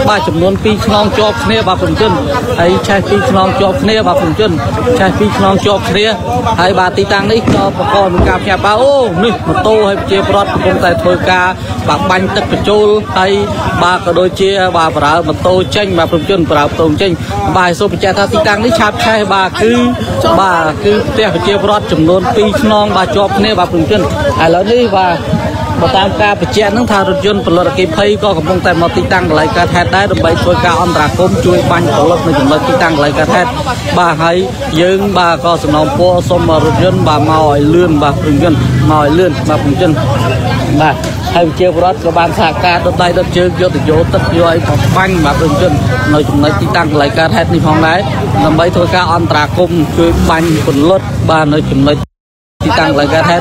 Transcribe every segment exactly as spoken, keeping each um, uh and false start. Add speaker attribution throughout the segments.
Speaker 1: ba chấm luôn pi non cho kia ba phần chân hay chai pi non cho kia ba phần chân chai pi non cho kia hay ba tí tăng đấy cho bà con mình cạp nhà bao ô nè một tô hay chia bọt công tài thôi ca bà bánh tất cả châu hay ba cái đôi chia bà bà một tô chanh ba phần chân bà tô chanh bài số bị cha ta tí tăng đấy chạp chai bà cứ bà cứ tè phải chia bọt chấm luôn pi non ba cho kia ba phần chân hay lớn đi và bà tam ca bị chẹn nâng thà rụt dân bởi cái phây có công tài một tí tăng lại ca thét đấy đồng bấy thôi ca ôn ra cốm chui bánh của lớp này chúng ta tí tăng lại ca thét bà hay dương bà có sự nông phố xong mà rụt dân bà mòi lươn bà phùng dân mòi lươn bà phùng dân bà hay chiều rớt của bàn xạ ca đốt tay đốt chương vô từ vô tất vô ấy một bánh bà phùng dân nói chúng ta tí tăng lại ca thét đi phong đấy đồng bấy thôi ca ôn ra cốm chui bánh của lớp bà nói chúng ta tí tăng lại ca thét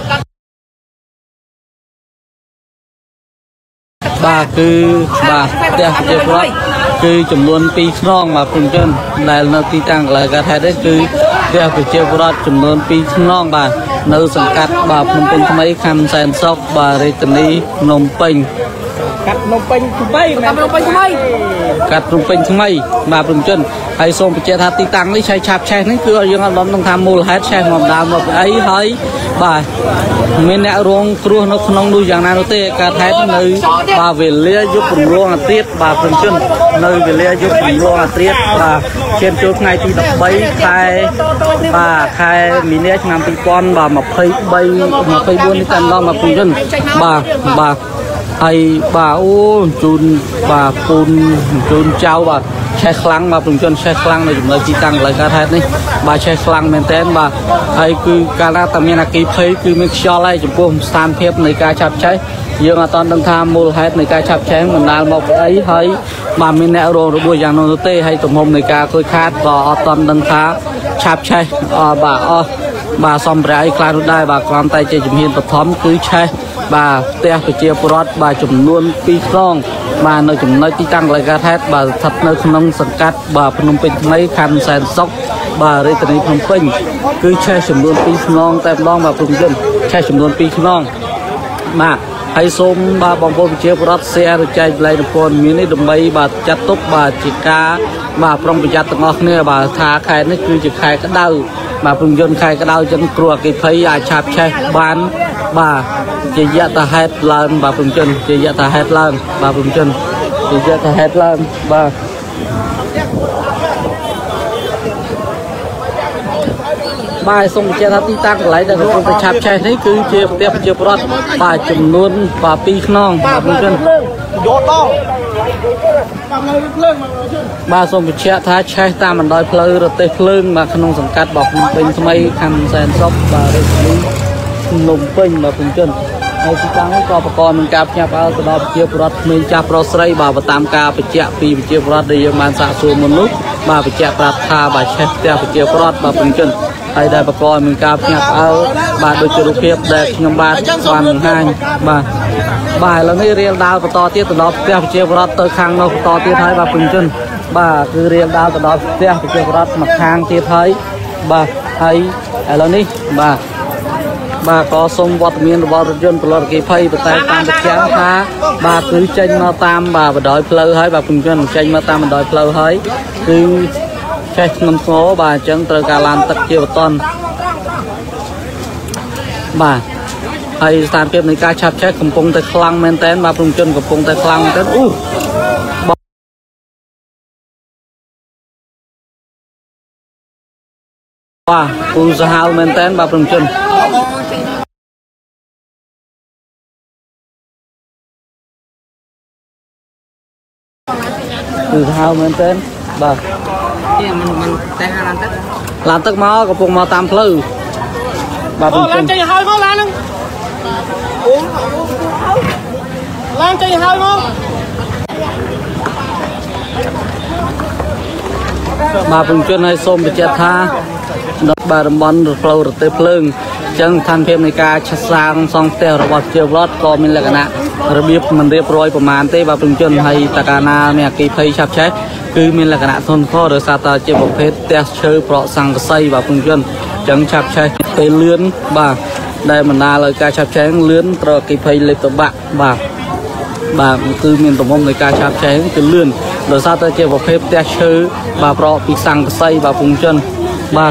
Speaker 1: bà cứ bà đẹp đẹp quá cứ chấm luôn pi non mà phun chân là nó tí tăng lại cả thay đấy cứ đẹp đẹp quá chấm luôn pi non bà nơi sản cát bà phun phun mấy khăn sàn sóc bà đây tình đi nồng pin cắt nồng pin thứ mấy cắt nồng pin thứ mấy cắt nồng pin thứ mấy bà phun chân hay xong bị che thắt tí tăng lấy chai chạp chai nó cứ dương nó đang tham mưu hết chai ngọc đào một ấy hơi bà mình đã ruộng cua nó không nuôi dạng nào nó tê cả thái nơi bà về lia giúp cùng luôn là tiết bà phần chân nơi về lia giúp cùng luôn là tiết và trên chỗ ngay thì đập bấy khai bà khai mình đã làm bị con bà mà phơi bay mà phơi buôn đi cần lo mà phần chân bà bà hay bà ô chun bà phun chun trao bà xe khăn mà phần chân xe khăn này chúng ta chỉ tăng lại cả thái này bà xe khăn men tên bà hay cứ cả là tầm như là cái phơi cứ mình cho lại chúng tôi san phép này cả chập cháy dương là toàn đang tham mua hết này cả chập cháy mình làm một ấy hay mà mình nẹo rồi rồi buổi giang nó tê hay tụm hôm này cả khơi khát và toàn đang thá chập cháy bà bà xong rải clan đây bà con tay chơi chụp hiền tập thóm cứ cháy bà tè phải chia prot bà chụp luôn pi xong bà nơi chụp nơi tí tăng lại cả hết bà thật nơi không sẵn cắt bà phun pin mấy khăn sàn sóc bà đây từ này phun pin cứ che chụp luôn pi xong tem long bà phun dân che chụp luôn pi xong mà hay xôm bà bong bóng chia prot xe rồi chạy lại được con miếng này đầm bay bà chặt tóc bà chỉ cá bà phong bị chặt tận ngọc nè bà thả khai nó cứ chỉ khai cái đau bà phun dân khai cái đau chân cua cái thấy ai chạp che bán bà chỉ dạy ta hết lần bà phun chân chỉ dạy ta hết lần bà phun chân chỉ dạy ta hết lần bà bài xong chia thắt tí tăng lại để không phải chạp che đấy cứ chia tiếp chia prot bà chùm luôn bà pi non bà phun chân bà xong chia thắt che ta mình đòi phơi rồi tê phơi mà không sẵn cắt bọc bên mấy khăn sàn sóc bà đây nồng pin mà phun chân hay tí tăng có bà con mình cạp nhà bao từ đó chia prot mình chạp prot sấy bà và tam ca phải chia pi chia prot để dương man xả xuống một lúc bà phải chia prot tha bà che theo phải chia prot bà phun chân hay đây bà con mình cạp nhà bao bà đôi chân phiếp đẹp nhom ba toàn hai bà bài là cái riêng đào và to tiết từ đó theo phải chia prot tới khang nó to tiết thấy bà phun chân bà cứ riêng đào từ đó theo phải chia prot mặt khang tiết thấy bà hay là ní bà bà có sông vọt miền vọt dân của cái phây và tay tam bậc trắng phá bà cứ tranh mà tam bà và đòi phơi hơi bà cùng dân tranh mà tam mà đòi phơi hơi cứ tranh năm số bà chẳng từ cả làm tất chiều tuần bà hay tam kiếp này ca chạp chết cầm cung tay khăng men tên bà cùng dân cầm cung tay khăng tên u bà u sao men tên bà cùng dân từ thao men tên bà mình mình tên làm tất làm tất máuกับพวกมาตามพลื้bà cùng chân chơi hơi máu lan uống lan chơi hơi máu bà cùng chân hay xôm bị chết tha đợt bà đầm bắn được phơi được tê phơi chân thành phim này ca chặt sang xong tèo rồi bật chiều lót co mình là cái nạระเบียบมันเรียบร้อยประมาณเต้บาปรุงจนให้ตะการนาเมียกีเพย์ชับใช้คือมีลักษณะทนข้อหรือซาตาเจ็บเพชรเตะเชยเปราะสังกไซบาปรุงจนจังชับใช้ไปเลื่อนบ่าได้มันนาเลยการชับใช้เลื่อนตรอกีเพย์เล็กตัวบะบ่า bà cứ miền tổng mông người ca chạp cháy cứ lươn rồi sao tới chơi vào phép te chơi bà pro bị sang xây bà vùng chân bà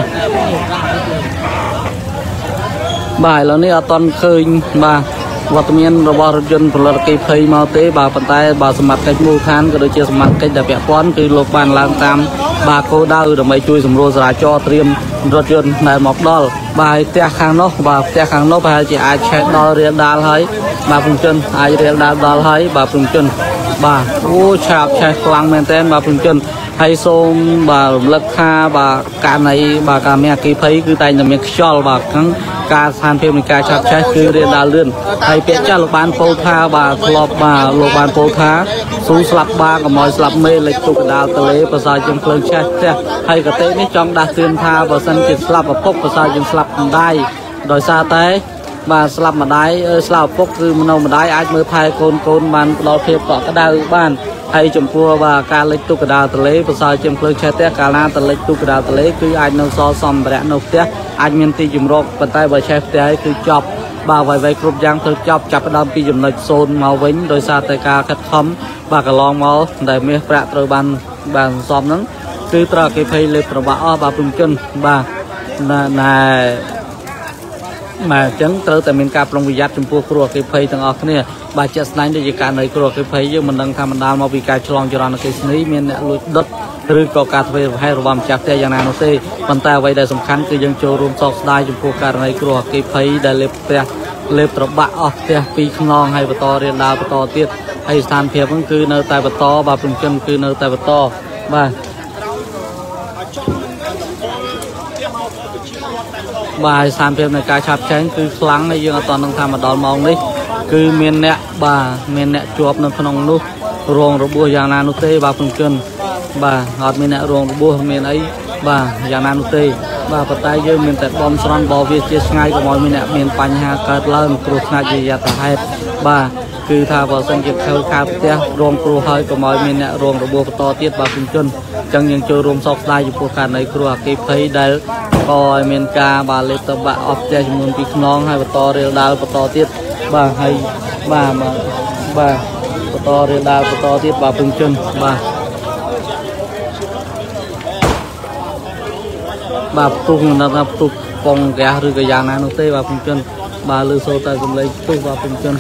Speaker 1: bài là này toàn khơi bà và tụi mình rồi bao dân của luật cây phơi mau tế bà bàn tay bà sắm mặt cái mua than cái đôi chia sắm mặt cái đẹp đẹp quán cái lục bàn lang tam bà cô đau rồi mấy chui sầm rô ra cho tiêm rốt dân này một đo bài te khang nó bà te khang nó bà chỉ ai chạy đo riêng đal hơi bà vùng chân ai riêng đal đal hơi bà vùng chân bà ô chạp chạy quang men tên bà vùng chân hay xôm bà lật kha bà cả này bà cả mẹ cái phơi cứ tay nhà mẹ cho bà cắn ca san phim ca chạp trái cứ riêng đal lươn hay biết cha lục ban phô tha bà lọp bà lục ban phô tha xuống slap ba còn mọi slap mê lịch tục đào tờ lê và sao trong phơi trái hay cái tên này trong đa tuyên tha và sân chụp slap và phúc và sao trong slap đai đòi xa té bà slap mà đái slap phúc cứ nâu mà đái ai mới thay côn côn bàn đo phép có cái đau ban hay chấm cua và ca lịch tục đào tờ lê và sao trong phơi trái té cả na tờ lịch tục đào tờ lê cứ ai nâu so xòm bẹt nâu té anh miền tây chấm rộp bàn tay và trái té cứ chọc bà vài vài cục giang thực chọc chập đâm pi chấm lệch xôn màu vĩnh đôi xa tay ca cắt khóm bà cả lon máu để miếng bạc rồi bàn bàn xòm nắng cứ tra cái phây lên rồi bà bà vùng chân bà là mà chẳng tới tại miền cáp long bị giặt trong pua cua cái phây thằng ọc này bà chết này để cả nơi cua cái phây nhưng mình đang tham mình đào mau bị cài chlong cho nó cái này miền lụt đấtឬក៏ការធ្វើឲ្យរបាំចាស់ផ្ទះយ៉ាងណានោះទេប៉ុន្តែអ្វីដែលសំខាន់គឺយើងចូលរួមសោកស្ដាយចំពោះករណីគ្រោះអគ្គិភ័យដែលលេបផ្ទះលេបត្របាក់អស់ផ្ទះពីរខ្នងហើយបន្តរៀនដើរបន្តទៀតហើយស្ថានភាពហ្នឹងគឺនៅតែបន្តបាទព្រមជនគឺនៅតែបន្តបាទបាទស្ថានភាពនៃការឆាប់ចែងគឺខ្លាំងហើយយើងអត់ទាន់នឹងថាមកដល់ម៉ោងនេះគឺមានអ្នកបាទមានអ្នកជាប់នៅក្នុងនោះរងរបួសយ៉ាងណានោះទេបាទព្រមជនបាទអត់មានអ្នករងរបួសមានអីបាទយ៉ាងណានោះទេបាទប៉ុន្តែយើងមានតែបំស្រន់បវាជាឆ្ងាយកុំឲ្យមានអ្នកមានបញ្ហាកើតឡើងគ្រោះថ្នាក់ជាយថាហេតុបាទគឺថាបើសិនជាខើខាផ្ទះរងគ្រោះហើយកុំឲ្យមានអ្នករងរបួសបន្តទៀតបាទព្រមជនអញ្ចឹងយើងចូលរួមសោកស្ដាយចំពោះករណីគ្រោះអគ្គិភ័យដែលក៏ឲ្យមានការបាទលេបតបាក់អស់ផ្ទះចំនួនពីរខ្នងហើយបន្តរៀលដាលបន្តទៀតបាទហើយបាទបាទបន្តរៀលដាលបន្តទៀតបាទព្រមជនបាទបាទផ្ទុះមិនដឹងថាផ្ទុះពងហ្គាសឬក៏យ៉ាងណានោះទេបាទព្រមជនបាទលើសូតែសំឡេងផ្ទុះបាទព្រមជន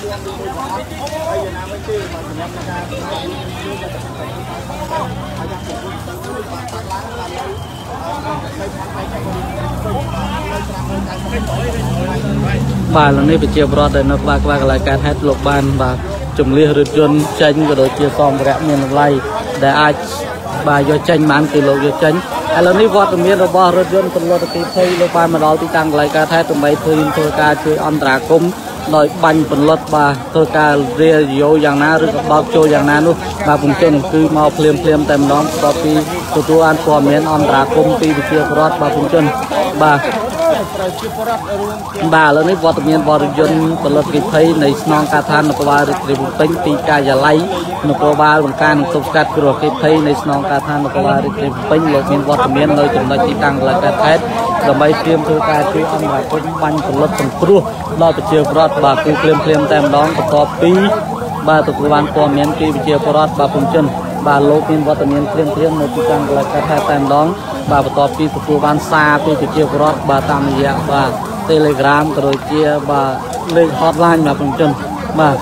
Speaker 1: បាទlầnនេះប្រជាប្រដ្ឋដែលនៅក្បែរក្បែរកន្លែងកើតហេតុលោកបានបាទជំនះរថយន្តចេញក៏ដូចជាសម្ភារៈមានតម្លៃដែលអាចបាទយកចេញបានគឺលោកយកចេញឥឡូវនេះវត្តមានរបស់រថយន្តពលរដ្ឋទីភ័យលោកបានមកដល់ទីតាំងកន្លែងកើតហេតុដើម្បីធ្វើធ្វើការជួយអន្តរាគមន៍ដោយបាញ់ពលរដ្ឋបាទធ្វើការរាយោយ៉ាងណាឬក៏បោកចូលយ៉ាងណានោះបាទពុំចេញគឺមកភ្លាមភ្លាមតែម្ដងបន្ទាប់ពីទទួលបានព័ត៌មានអន្តរាគមន៍ពីប្រជាពលរដ្ឋបាទពុំចេញបាទបាទឥឡូវនេះវត្តមានបរិយន្តផលិតវិភ័យនៃស្នងការដ្ឋាននគរបាលរាជធានីភ្នំពេញពីការិយាល័យនគរបាលបង្ការនិងទប់ស្កាត់គ្រោះអគ្គិភ័យនៃស្នងការដ្ឋាននគរបាលរាជធានីភ្នំពេញលោកមានវត្តមាននៅចំណុចទីតាំងកន្លែងកើតហេតុដើម្បីត្រៀមធ្វើការជួយអន្តរាគមន៍បាញ់ផលិតសង្គ្រោះដល់ប្រជាពលរដ្ឋបាទគឺភ្លាមភ្លាមតែម្ដងបន្ទាប់ពីបាទទទួលបានព័ត៌មានពីប្រជាពលរដ្ឋបាទពុំចិនបាទលោកមានវត្តមានភ្លាមភ្លាមនៅទីតាំងកន្លែងកើតហេតុតែម្ដងបាទបន្ទាប់ពីទទួលបានសារពីប្រជាពលរដ្ឋបាទតាមរយៈបាទ Telegram ក៏ដូចជាបាទលេខ hotline បាទពុំចិនបាទ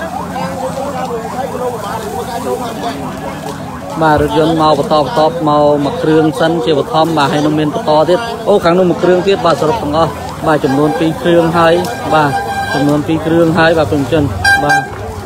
Speaker 1: បាទរថយន្តមកបន្តបន្តមកមួយគ្រឿងសិនជាបឋមបាទហើយនឹងមានបន្តទៀតអូខាងនោះមួយគ្រឿងទៀតបាទសរុបទាំងអស់បាទចំនួនពីរគ្រឿងហើយបាទចំនួនពីរគ្រឿងហើយបាទពុំចិនបាទ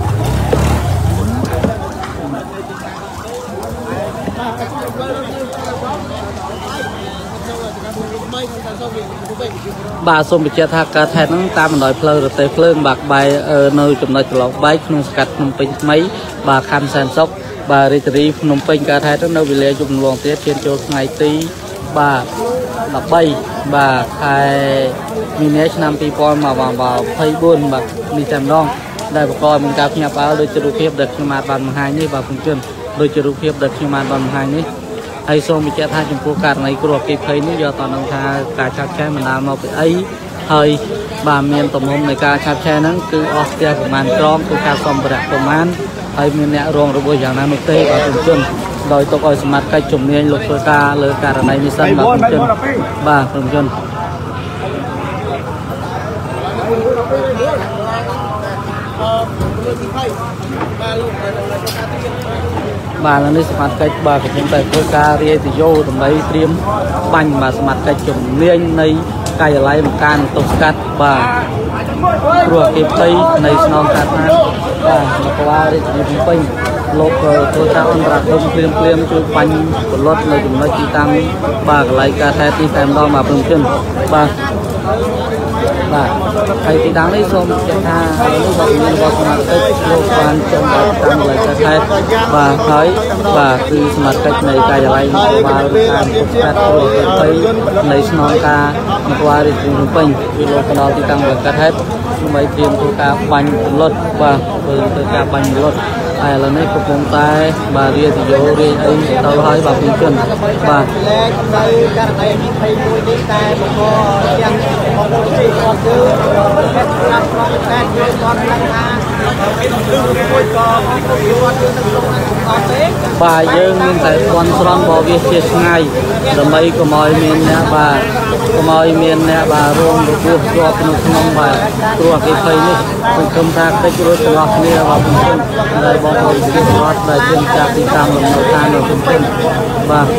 Speaker 1: បាទសូមបញ្ជាក់ថាការថែហ្នឹងតាមបណ្ដោយផ្លូវរទេះភ្លើងបាទក្បែរនៅចំណុចត្រឡប់បែកក្នុងសង្កាត់ភ្នំពេញថ្មីបាទខណ្ឌសែនសុខបាទរាជធានីភ្នំពេញការថែទៅនៅវេលាយប់រំលងទៀតឈានចូលថ្ងៃទីបាទដប់បីបាទខែមីនាឆ្នាំពីរពាន់ยี่สิบสี่បាទនេះតែម្ដងដែលបង្កឲ្យមានការភ្ញាក់ផ្អើលដោយជារូបភាពដែលខ្ញុំបានបង្ហាញនេះបាទពុំជឿនដោយជារូបភាពដែលខ្ញុំបានបង្ហាញនេះហើយសូមបញ្ជាក់ថាចំពោះករណីគ្រោះអគ្គិភ័យនេះយកតនឹងថាការឆាប់ឆេះមិនដាល់មកពីអីហើយបាទមានទំហំនៃការឆាប់ឆេះហ្នឹងគឺអស់ផ្ទះប្រមាណក្រមគឺការសម្ភារៈប្រមាណហហើយមានអ្នករងរបួសយ៉ាងណានោះទេបាទគុំជុនដោយទុកឲ្យសមត្ថកិច្ចជំនាញលោកធ្វើការលើករណីនេះសិនបាទគុំជុនបាទគុំជុនបាទនេះសមត្ថកិច្ចបាទកំពុងតែធ្វើការរាយទយោដើម្បីត្រៀមបាញ់បាទសមត្ថកិច្ចជំនាញនៃការិយាល័យបង្ការទប់ស្កាត់បាទព្រោះគេភ័យនៃស្នងការថាបាទនគរបាលរាជធានីភ្នំពេញលោកធ្វើការអន្តរាគមន៍ភ្លាមភ្លាមជួយបាញ់ពលរដ្ឋនៅចំណុចទីតាំងបាទកន្លែងការថែទីតែម្ដងបាទព្រមជនបាទបាទហើយទីតាំងនេះសូមបញ្ជាក់ថាលោកបាទមានរបស់សមាជិកលោកបានចូលដល់តាំងកន្លែងការថែបាទហើយបាទគឺសមាជិកនៃការិយាល័យនគរបាលការទប់ស្កាត់គ្រោះភ័យនៃស្នងការនគរបាលរាជធានីភ្នំពេញគឺលោកទៅដល់ទីតាំងកន្លែងការថែដើម្បីត្រៀមធ្វើការបាញ់ពលរដ្ឋបាទធ្វើធ្វើការបាញ់ពលរដ្ឋហើយឥឡូវនេះកំពុងតែបាទរាយទយោរាយអីទៅហើយបាទពីជនបាទលែងនៅករណីទីភ័យមួយនេះតែបង្កទាំងបងប្អូនជាគាត់គឺហេតុការណ៍ក្នុងតែយើងគាត់ដឹងថាមានរឿងមួយក៏បងប្អូនគាត់គឺនៅក្នុងអត់ទេបាទយើងមានតែបន់ស្រន់បវាជាឆ្ងាយដើម្បីកុំឲ្យមានអ្នកបាទកុំឲ្យមានអ្នកបាទរងរបួសជាប់នៅក្នុងបាទព្រោះអគ្គិភ័យនេះសង្គមថាតិចរួចទាំងអស់គ្នាបាទបងប្អូនដែលបងប្អូនជារដ្ឋដែលជាម្ចាស់ទីតាំងលំនៅឋាននៅក្នុងពេញបាទ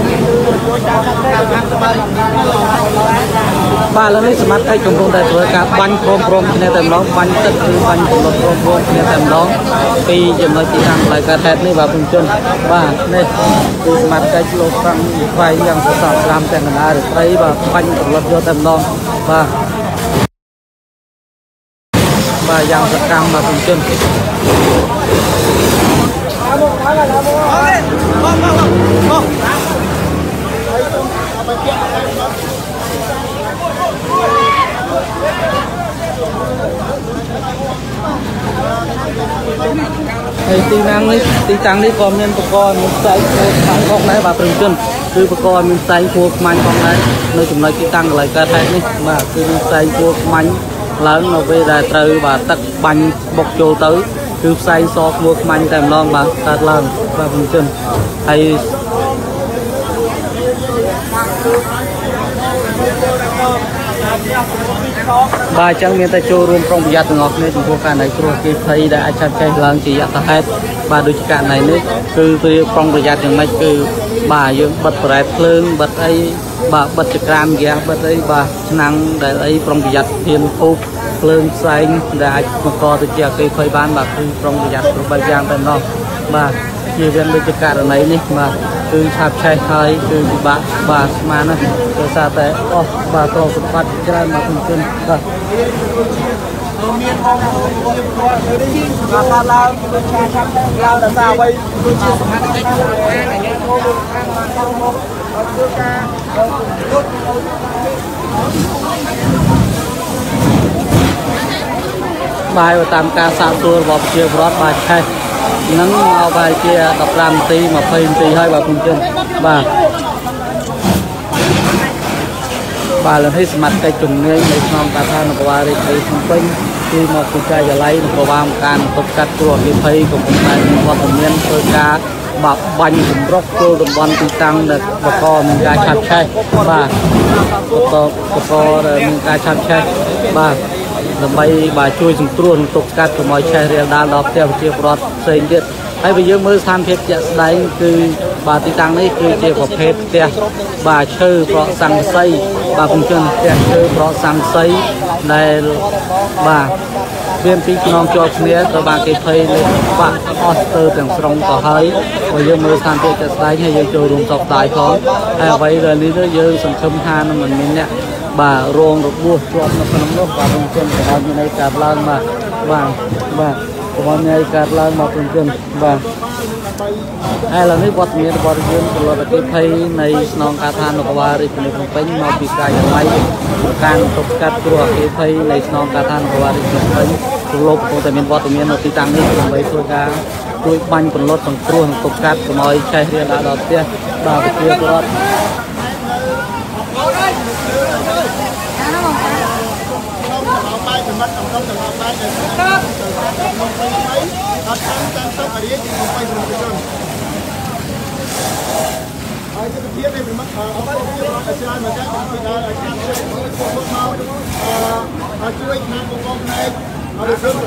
Speaker 1: បាទឥឡូវនេះសមត្ថកិច្ចកំពុងតែធ្វើការបាញ់ព្រមព្រមគ្នាតែម្ដងបាញ់ទឹកគឺបាញ់ពលរដ្ឋព្រមព្រមគ្នាតែម្ដងពីចំណុចទីតាំងផ្លូវការថែនេះបាទបងជនបាទនេះគឺសមត្ថកិច្ចលោកខាងស្វែងយ៉ាងសស្រាំស្រាំទាំងកណ្ដាលរាត្រីបាទបាញ់ពលរដ្ឋយកតែម្ដងបាទបាទយ៉ាងសកម្មបាទបងជនហើយទីតាំងនេះទីតាំងនេះក៏មានបកកមានផ្សែងគោខ្មាញ់ផងដែរបាទព្រមជនគឺបកកមានផ្សែងគោខ្មាញ់ផងដែរនៅចំណុចទីតាំងកន្លែងកើតហេតុនេះបាទគឺមានផ្សែងគោខ្មាញ់ឡើងនៅពេលដែលត្រូវបាទទឹកបាញ់បុកចូលទៅគឺផ្សែងសគួរខ្មាញ់តែម្ដងបាទកើតឡើងបាទព្រមជនហើយបាទអញ្ចឹងមានតែចូលរួមប្រុងប្រយ័ត្នទាំងអស់គ្នាចំពោះករណីគ្រោះអគ្គិភ័យដែលអាចឆាប់ឆេះឡើងជាយថាហេតុបាទដូចជាករណីនេះគឺវាប្រុងប្រយ័ត្នយ៉ាងម៉េចគឺបាទយើងបិទប្រែតភ្លើងបិទអីបាទបិទចក្រានហ្គាសបិទអីបាទឆ្នាំងដែលអីប្រុងប្រយ័ត្នធៀនធូបភ្លើងផ្សែងដែលអាចបង្កទៅជាអគ្គិភ័យបានបាទគឺប្រុងប្រយ័ត្នគ្រប់បែបយ៉ាងតែម្ដងបាទជាវាដូចជាករណីនេះបាទគឺឆាប់ឆេះហើយគឺពិបាកបាទស្មានណាដោយសារតែអស់បាទទ្រព្យសម្បត្តិច្រើនមកក្នុងជនបាទមានបងប្អូនជាគាត់ទៅនេះបាទឡើងដូចការចាប់ឡើងដល់សារអ្វីដូចជាសមត្ថកិច្ចខាងអាជ្ញាធរខាងបានចូលមកធ្វើការយុទ្ធបាយតាមការសាកសួររបស់ប្រជាពលរដ្ឋបាទឆេះនឹងមកបាយជាដប់ប្រាំនាទីម្ភៃនាទីហើយបាទគុំជិនបាទបាទលើនេះសមត្ថកិច្ចជំនាញនៃក្នុងការថានគរបាលរាជធានីភ្នំពេញគឺមកពីការិយាល័យនគរបាលការទប់ស្កាត់គ្រោះអគ្គិភ័យកំពុងតែមានវត្តមានធ្វើការបាក់បាញ់ចម្រុះចូលតំបន់ទីតាំងដែលបកមានការឆាប់ឆេះបាទបកបកដែលមានការឆាប់ឆេះបាទដើម្បីបាទជួយសង្គ្រោះនិងទប់ស្កាត់កុំឲ្យឆេះរាលដាលដល់ផ្ទះប្រជាពលរដ្ឋផ្សេងទៀតហើយបើយើងមើលស្ថានភាពជាក់ស្ដែងគឺបាទទីតាំងនេះគឺជាប្រភេទផ្ទះបាទឈើប្រក់ស័ង្កសីបាទខ្ញុំជឿផ្ទះឈើប្រក់ស័ង្កសីដែលបាទមានពីខ្នងជាប់គ្នាទៅបានគេភ័យលេខបាក់អស់ទៅទាំងស្រុងទៅហើយបើយើងមើលស្ថានភាពជាក់ស្ដែងហើយយើងចូលរួមសោកស្ដាយផងហើយអ្វីដែលនេះទៅយើងសង្ឃឹមថានឹងមិនមានអ្នកបាទរងរបួសជាប់នៅក្នុងនោះបាទខ្ញុំជឿថាមានន័យកើតឡើងបាទបាទបាទកុំឲ្យមានកើតឡើងមកខ្ញុំជឿបាទហើយឥឡូវនេះវត្តមានរបស់យើងពលរដ្ឋអគ្គិភ័យនៃស្នងការឋាននគរបាលរាជធានីភ្នំពេញមកពីការិយាល័យការទប់ស្កាត់គ្រោះអគ្គិភ័យនៃស្នងការឋាននគរបាលរាជធានីភ្នំពេញទូលោកគង់តែមានវត្តមាននៅទីតាំងនេះដើម្បីធ្វើការជួយបាញ់ពលរដ្ឋសង្គ្រោះនិងទប់ស្កាត់កុំឲ្យឆេះរាលដាលដល់ផ្ទះបាទប្រជាពលរដ្ឋប
Speaker 2: អត់តាមតាមទៅអារៀងខ្ញុំទៅប្រជុំហើយទៅទៀតនេះមិនអត់ទៅទៀតអត់ច្រើនមកតែពីដល់ឲ្យខាងជួយពួកមកអឺជួយខាងបងប្អូនផ្នែកអត់ទៅ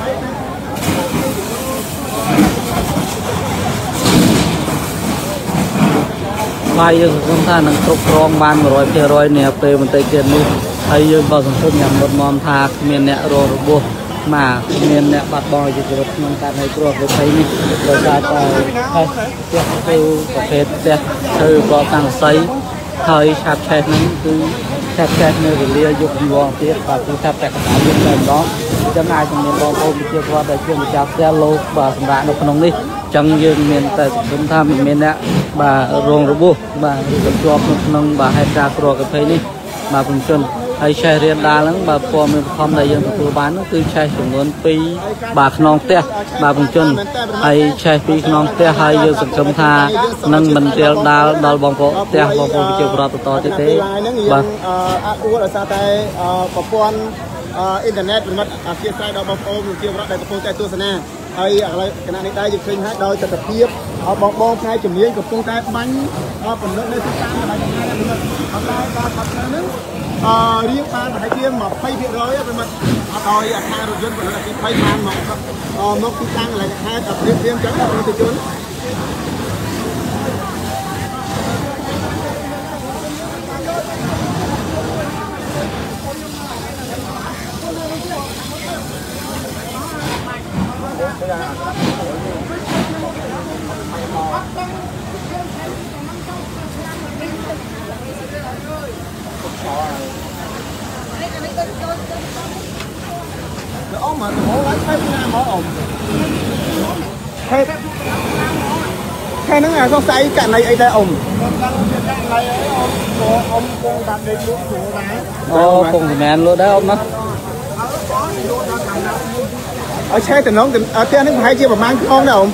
Speaker 1: បាយយើងសង្ឃឹមថានឹងគ្រប់គ្រងបាន một trăm phần trăm នេះពេលបន្តិចទៀតនេះហើយយើងក៏សង្ឃឹមយ៉ាងមុតមមថាគ្មានអ្នករងរបួសមកគ្មានអ្នកបាត់បង់ជីវិតក្នុងការនៃគ្រោះប្រភេទនេះដោយសារតែហើយផ្ទះទៅប្រភេទផ្ទះទៅប្រតាំងស័យហើយឆាប់ឆេះហ្នឹងគឺឆាប់ឆេះនៅវេលាយប់វងទៀតបាទគឺឆាប់តែកណ្ដាលយប់តែម្ដងអញ្ចឹងអាចនឹងមានបងប្អូនជាគាត់ដែលជាម្ចាស់ផ្ទះលោកបាទសម្រាប់នៅក្នុងនេះអញ្ចឹងយើងមានតែសង្ឃឹមថាមិនមានអ្នកបាទរងរបួសបាទឬក៏ជាប់នៅក្នុងបាទហេតុការណ៍គ្រោះប្រភេទនេះបាទពលជនហើយឆេះរៀនដាល់ហ្នឹងបាទព័ត៌មានបឋមដែលយើងទទួលបានហ្នឹងគឺឆេះចំនួនពីរបាទខ្នងផ្ទះបាទពលជនហើយឆេះពីរខ្នងផ្ទះហើយយើងសង្ឃឹមថានឹងមិនទាល់ដាល់ដល់បងប្អូនផ្ទះបងប្អូនប្រជាពលរដ្ឋបន្តទៀតទេបាទ
Speaker 2: អត់អួតដោយសារតែប្រព័ន្ធអ៊ីនធឺណិតប្រមាត់អធិស្ឋានដល់បងប្អូនប្រជាពលរដ្ឋដែលកំពុងតែទស្សនាហើយឥឡូវគណៈនេះដែរយើងឃើញហើយដោយទស្សនវិជ្ជាបងបងផ្នែកជំនាញកំពុងតែបាញ់បំណិតនៅទីតាំងកន្លែងណាដែរអត់ដែរការខាត់ហ្នឹងអឺរៀងបានប្រហែលជា ยี่สิบเปอร์เซ็นต์ ប្រមាណអត់ឲ្យអាខាររថយន្តប្រហែលជា ยี่สิบ បានមកមកទីតាំងកន្លែងខេត្តព្រៀបព្រៀបចឹងដល់រថយន្តអូមកទៅមកឡើងទៅណាមកអូខេខេហ្នឹងអាសង្ស័យករណីអីដែរអូអូពងតាមដេកលក់ស្រួលដែរអូ
Speaker 1: ពងសម្រាប់លក់ដែរអូណា
Speaker 2: អើឆេតំណងផ្ទះនេះប្រហែលជាប្រហែលខ្នងដែរអូ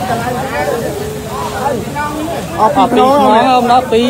Speaker 2: អត់ពីខ្នង
Speaker 1: អូណាពី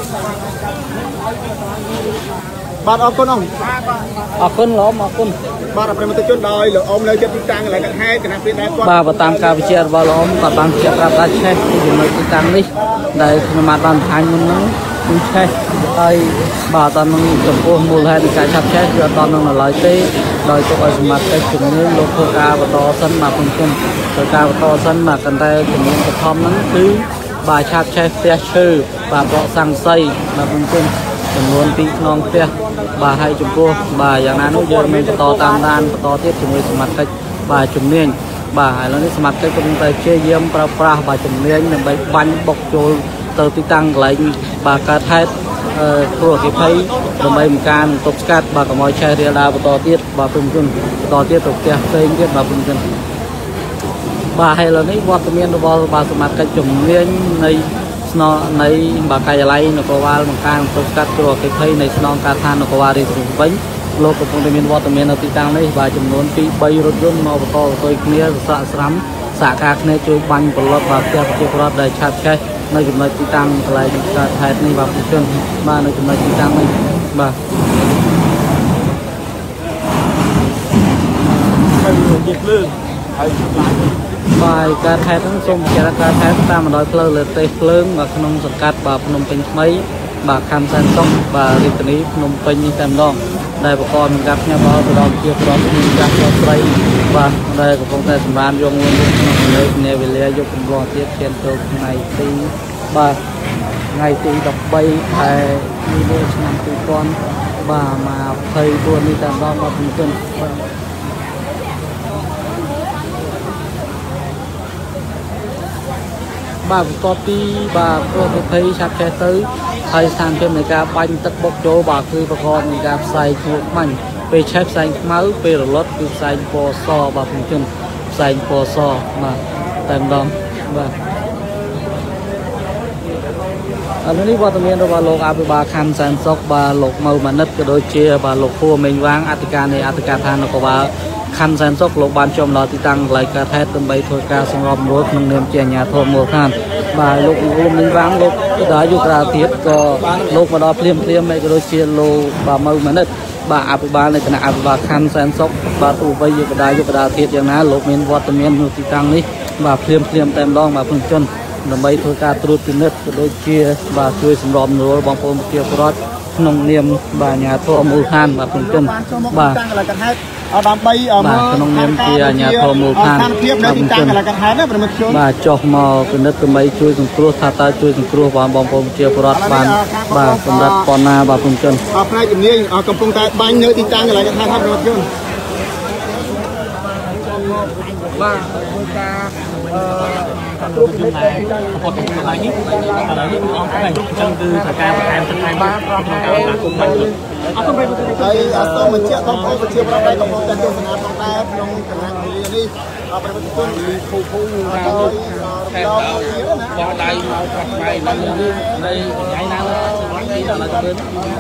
Speaker 2: បាទអរគុណអង្គ
Speaker 1: អរគុណលោកអរគុណ
Speaker 2: បាទប្រិមត្តជនដោយលោកអ៊ំនៅចិត្តទីតាំងកន្លែងកាត់ហេតុគណៈពេលដែរគាត់
Speaker 1: បាទតាមការវិជារបស់លោកអ៊ំគាត់បានជាប្រាប់ថាឆេះពីចំណុចទីតាំងនេះដែលខ្ញុំបានបានបង្ហាញមុនហ្នឹងគឺឆេះហើយបាទអត់នឹងចំពោះមូលហេតុនៃការឆាប់ឆេះគឺអត់ដល់នឹងឡើយទេដោយទុកឲ្យសមាជិកជំនាញលោកធ្វើការបន្តសិនបាទខ្ញុំធ្វើការបន្តសិនបាទប៉ុន្តែជំនាញបឋមហ្នឹងគឺបាទឆាប់ឆេះផ្ទះឈើបាទប្រកសង្ស័យបាទខ្ញុំចំនួនពីរខ្នងផ្ទះបាទហើយចំពោះបាទយ៉ាងណានោះយើងនឹងបន្តតាមដានបន្តទៀតជាមួយសមាជិកបាទជំនាញបាទឥឡូវនេះសមាជិកកំពុងតែព្យាយាមប្រើប្រាស់បាទជំនាញដើម្បីបាញ់បុកចូលទៅទីតាំងកន្លែងបាទកើតហេតុគ្រោះអគ្គិភ័យដើម្បីបង្ការនិងទប់ស្កាត់បាទកុំឲ្យឆេះរាលដាលបន្តទៀតបាទព្រមទាំងបន្តទៀតទៅផ្ទះផ្សេងទៀតបាទព្រមទាំងបាទហើយឥឡូវនេះវត្តមានរបស់បាទសមាជិកជំនាញនៃស្នងនៃបាទកាយឡៃនគរបាលបង្ការទប់ស្កាត់គ្រោះអគ្គិភ័យនៃស្នងការដ្ឋាននគរបាលរាជធានីភ្នំពេញលោកកំពុងតែមានវត្តមាននៅទីតាំងនេះបាទចំនួនពីរ បីរថយន្តមកបន្តទៅគ្នាសស័កស្រាំសហការគ្នាជួយបាញ់ផលិតបាទផ្ទះប្រជាពលរដ្ឋដែលឆាប់ឆេះនៅចំណុចទីតាំងកន្លែងកើតហេតុនេះបាទប្រជាជនបាទនៅចំណុចទីតាំងនេះបាទហើយនិយាយភ្លើងហើយបាទការថែហ្នឹងសូមពិចារណាការថែតាមបណ្ដោយផ្លូវលើទេសភ្លើងបាទក្នុងសង្កាត់បាទភ្នំពេញថ្មីបាទខណ្ឌសែនសុខបាទរាជធានីភ្នំពេញនេះតែម្ដងដែលប្រកបនឹងការផ្ញើដល់ទៅដល់ជាប្រព័ន្ធមានការផ្សព្វផ្សាយបាទដែលកំពុងតែសម្រាប់យកមួយក្នុងនៅវេលាយកកំឡុងទៀតឈានចូលថ្ងៃទីបាទថ្ងៃទីដប់បីខែមីនាឆ្នាំពីរពាន់បាទមកភ័យបួននេះតែម្ដងបាទជំនុំបាទបាទបន្ទាប់ពីបាទព្រោះប្រភេទឆាប់ឆេះទៅហើយស្ថានភាពនៃការបាញ់ទឹកបុកចូលបាទគឺប្រកបនៃការផ្សាយឈ្មោះខ្មាញ់ពេលឆេះផ្សែងខ្មៅពេលរលត់គឺផ្សែងពណ៌សបាទខ្ញុំជឿផ្សែងពណ៌សបាទតែម្ដងបាទឥឡូវនេះវត្តមានរបស់លោកអភិបាលខណ្ឌសែនសុខបាទលោកម៉ៅម៉ានិតក៏ដូចជាបាទលោកខួរមេងវាងអធិការនៃអធិការឋាននគរបាលខណ្ឌសែនសុខលោកបានចូលមកដល់ទីតាំងកន្លែងកើតហេតុដើម្បីធ្វើការសម្របសម្រួលក្នុងនាមជាអាជ្ញាធរមូលដ្ឋានបាទលោកលោកមេងវាងលោកដល់យុត្រាទៀតក៏លោកមកដល់ភ្លាមភ្លាមឯក៏ដូចជាលោកបាទម៉ៅម៉ានិត bà áp ba này cái áp ba khăn sen sốc bà tụ vây vô cái đai vô cái đai thiệtอย่างนั้น លោកមានវត្តមាននៅទីតាំងនេះបាទភ្លាមភ្លាមតែម្ដងបាទពលជនដើម្បីធ្វើការត្រួតពិនិត្យក៏ដូចជាបាទជួយសម្របសម្រួលបងប្អូនប្រជាពលរដ្ឋក្នុងនាមបាទអាជ្ញាធរមូលដ្ឋានបាទពលជនបាទដើម្បីមកក្នុងនាមជាអាជ្ញាធរមូលដ្ឋាននៅទីតាំងកន្លែងកាត់ហេតុណាប្រមិត្តជនបាទចុះមកពិនិត្យដើម្បីជួយសង្គ្រោះថាតើជួយសង្គ្រោះបងបងប្អូនប្រជាពលរដ្ឋបានបាទសម្រាប់ប៉ុណ្ណាបាទពលជនផ្នែកជំនាញកំពុងតែបាញ់នៅទីតាំងកន្លែងកាត់ហេតុប្រមិត្តជនបាទធ្វើការអឺទូពីនេះអត់កន្លែងនេះកន្លែងនេះអស់ហើយអញ្ចឹងគឺថាការបន្ថែមបន្ថែមបាទក្នុងការដាក់គុំបាញ់អត់ទៅហើយអត់សូមបញ្ជាក់បងប្អូនប្រជាពលរដ្ឋដែលកំពុងតែទស្សនាផងដែរក្នុងកន្លែងវេលានេះអបរិបទជនភូភូដល់ខេត្តដល់បោះដៃមកកាត់បែកនៅនៅថ្ងៃណាសម្រាប់ទីដល់ទៅ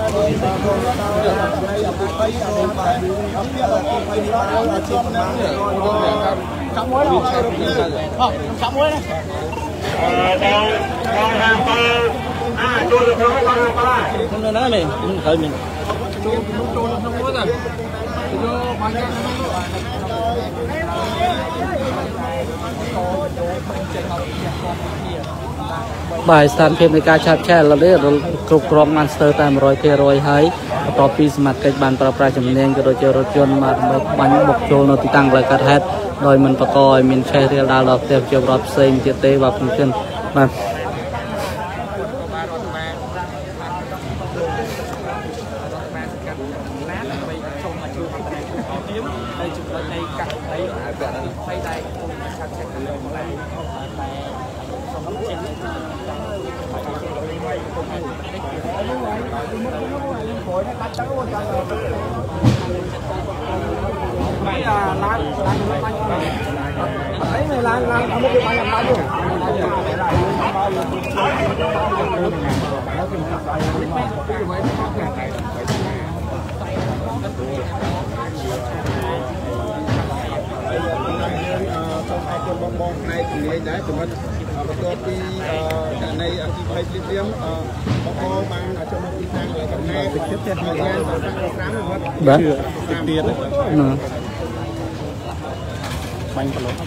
Speaker 1: ចាំមួយអត់ចាំមួយណាដល់ដល់ហាប៉ាអាចូលទៅក្នុងដល់ហាប៉ាខ្ញុំនៅហ្នឹងមែនខ្ញុំត្រូវមានចូលចូលក្នុងមួយទៅយកបាញ់បាទស្ថានភាពនៃការឆាបឆែឥឡូវនេះគ្រប់គ្រងបានស្ទើរតែ một trăm phần trăm ហើយបន្ទាប់ពីសមាជិកបានប្រើប្រាស់ជំនាញក៏ដូចជារថយន្តមកដើម្បីបាញ់បុកចូលនៅទីតាំងកន្លែងកាត់ហេតុដោយមិនបង្កឲ្យមានឆេះរាលដាលដល់ផ្ទះប្រជាពលរដ្ឋផ្សេងទៀតទេបាទខ្ញុំជឿបាទបងបងផ្នែកជំនាញដែរចំណុចបន្ទាប់ពីករណីអគិភ័យភ្លាមភ្លាមបងប្អូនបានចូលមកទីតាំងកន្លែងកំណែទៅជិតទៀតហើយបានសាស្ត្រប្រាំហ្នឹងបាទទៀតទៀតណាបាញ់ប្លុក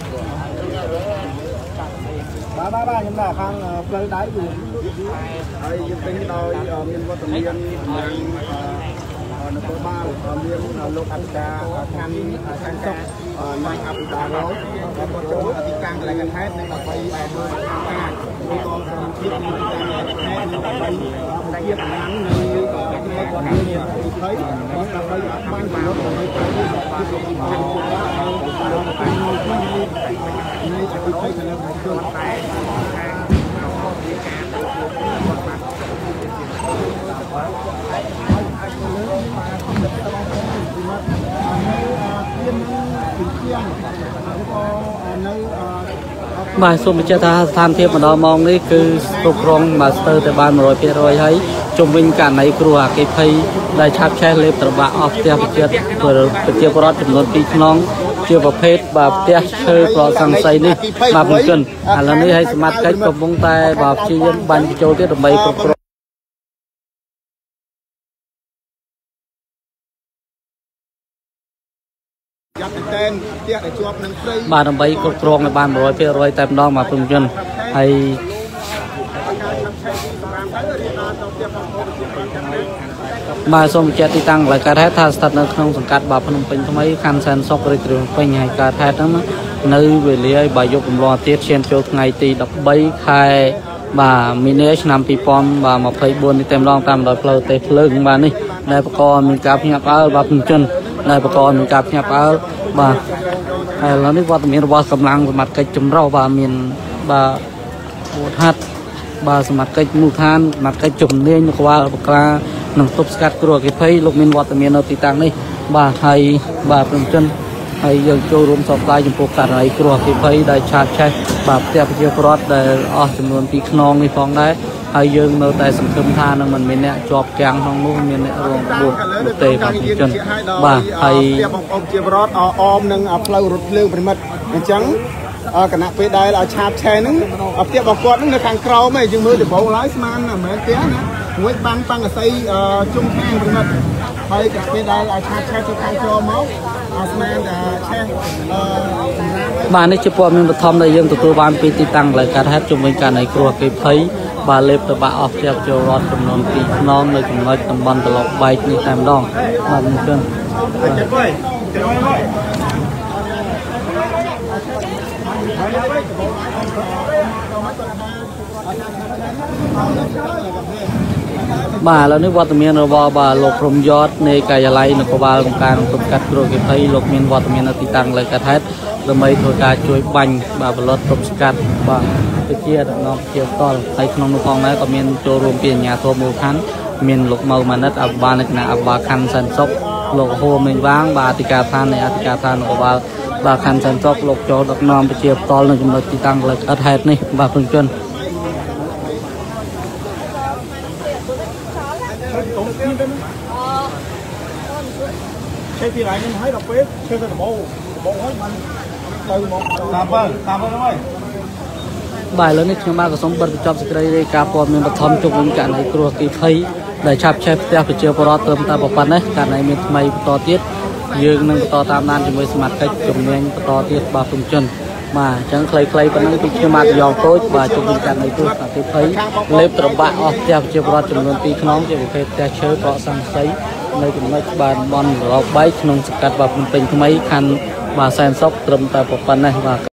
Speaker 1: បាទបាទបាទខ្ញុំដាក់ខាងផ្លូវដៃគឺហើយយើងពេញដោយមានវត្តមានយ៉ាងនគរបាលមានលោកអភិការខាងខាងសុខនិងអភិបាលរយដែលគាត់ចូលអធិការកន្លែងកាត់ហេតុនិងដើម្បីឲ្យមើលការឬក៏សមាជិកនៃទីតាំងកន្លែងកាត់ហេតុនិងដើម្បីជាកម្លាំងនៅក្នុងវត្តមានទីភ័យដើម្បីអត់បានប្រយោជន៍ដើម្បីប្រយោជន៍ពីពីពីពីដល់ពីនៃអធិភ័យខាងលើខ្លួនតែបាទសូមបញ្ជាក់ថាស្ថានភាពម្ដងម៉ោងនេះគឺគ្រប់គ្រងមកស្ទើរតែបាន một trăm phần trăm ហើយជុំវិញករណីគ្រោះអគ្គិភ័យដែលឆាបឆេះលេបត្របាក់អស់ផ្ទះប្រជាប្រជាពលរដ្ឋចំនួនពីរខ្នងជាប្រភេទបាទផ្ទះឈើប្រសង្ស័យនេះបាទពលជនឥឡូវនេះឲ្យសមាជិកកំពុងតែបាទព្យាយាមបាញ់បញ្ចូលទៀតដើម្បីគ្រប់គ្រងបាទដើម្បីគ្រប់គ្រងឲ្យបាន một trăm phần trăm តែម្ដងបាទពលជនហើយបាទសូមបញ្ជាក់ទីតាំងកន្លែងកើតហេតុថាស្ថិតនៅក្នុងសង្កាត់បាទភ្នំពេញថ្មីខណ្ឌសែនសុខរាជធានីភ្នំពេញហើយកើតហេតុហ្នឹងនៅវេលាបាទយប់រំលងទៀតឈានចូលថ្ងៃទី ដប់បី ខែបាទមីនាឆ្នាំ ពីរពាន់បាទម្ភៃបួន នេះតែម្ដងតាមដោយផ្លូវទេសភ្លើងបាទនេះដែលបកកមានការភ្ញាក់ផ្អើលបាទពលជនដែលបកកមានការភ្ញាក់ផ្អើលបាទហើយឥឡូវនេះវត្តមានរបស់កម្លាំងសមត្ថកិច្ចចម្រុះបាទមានបាទវត្តហាត់បាទសមត្ថកិច្ចមូលដ្ឋានសមត្ថកិច្ចជំនាញនគរបាលបក្រានឹងទប់ស្កាត់គ្រោះអគ្គិភ័យលោកមានវត្តមាននៅទីតាំងនេះបាទហើយបាទពលជនហើយយើងចូលរួមសោកស្ដាយចំពោះករណីគ្រោះអគ្គិភ័យដែលឆាបឆេះបាទផ្ទះប្រជាពលរដ្ឋដែលអស់ចំនួនពីរខ្នងនេះផងដែរហើយយើងនៅតែសង្ឃឹមថានឹងមិនមានអ្នកជាប់គាំងក្នុងនោះមានអ្នករងគ្រោះនោះទេបាទពលជនបាទហើយបងប្អូនប្រជាពលរដ្ឋអមនឹងផ្លូវរថភ្លើងប្រិមិត្តអញ្ចឹងគណៈពេលដែលឆាបឆេះហ្នឹងផ្ទះរបស់គាត់ហ្នឹងនៅខាងក្រោមឯងយើងមើលដំបូងឡើយស្មានមិនមែនផ្ទះណាមួយបានប៉ាំងអស័យជុំខាងប្រិមិត្ត
Speaker 2: ហើយក៏គេដែលឲ្យឆាឆាទៅខាងចូលមកអស្មានតែឆេះអឺ
Speaker 1: បាទនេះជាព័ត៌មានបឋមដែលយើងទទួលបានពីទីតាំងកន្លែងកើតហេតុជំវិញការនៃគ្រោះអគ្គិភ័យបាទលេបទៅបាក់អស់ជាប្រជាពលរដ្ឋចំនួនពីរខ្នងនៅចំណុចតំបន់ត្រឡប់បែកនេះតែម្ដងបាទអញ្ចឹងបាទឥឡូវនេះវត្តមានរបស់បាទលោកព្រំយតនៃការិយាល័យនគរបាលអង្គការទប់ស្កាត់គ្រោះអគ្គិភ័យលោកមានវត្តមាននៅទីតាំងលើកាត់ហេតុដើម្បីធ្វើការជួយបាញ់បាទបលត់ទប់ស្កាត់បាទទៅជាដំណងជាតលហើយក្នុងនោះផងដែរក៏មានចូលរួមពីអាជ្ញាធរមូលដ្ឋានមានលោកម៉ៅម៉ាណិតអភិបាលនៃគណៈអភិបាលខណ្ឌសែនសុខលោកហួរមេងវាងបាទអធិការឋាននៃអធិការឋាននគរបាលបាទខណ្ឌសែនសុខលោកចូលដឹកនាំប្រជាតលនៅចំណុចទីតាំងលើកាត់ហេតុនេះបាទពលជន
Speaker 2: ពីថ្ងៃនេះហើយដល់ពេលឈើទៅដបោដបោហើយបានទៅមកតាមបើតាមបើហើយ
Speaker 1: បាទឥឡូវនេះខ្ញុំបាទក៏សូមបិទបញ្ចប់សេចក្តីរាយការណ៍ព័ត៌មានបឋមជុំវិញករណីគ្រោះអគ្គិភ័យដែលឆាបឆេះផ្ទះប្រជាពលរដ្ឋត្រឹមតែប៉ុណ្ណេះករណីមានថ្មីបន្តទៀតយើងនឹងបន្តតាមដានជាមួយសមាជិកជំនាញបន្តទៀតបាទពលជនបាទអញ្ចឹងខ្លីៗប៉ុណ្ណឹងពីខ្ញុំបាទយ៉ងតូចបាទជុំវិញករណីគ្រោះអគ្គិភ័យលេបត្របាក់អស់ផ្ទះប្រជាពលរដ្ឋចំនួនពីរខ្នងជាប្រភេទផ្ទះឈើប្រក់សង្កសីនៅចំណុចបានបនរកបែកក្នុងសង្កាត់បាទភ្នំពេញថ្មីខណ្ឌបាទសែនសុខត្រឹមតែប៉ុណ្ណេះបាទ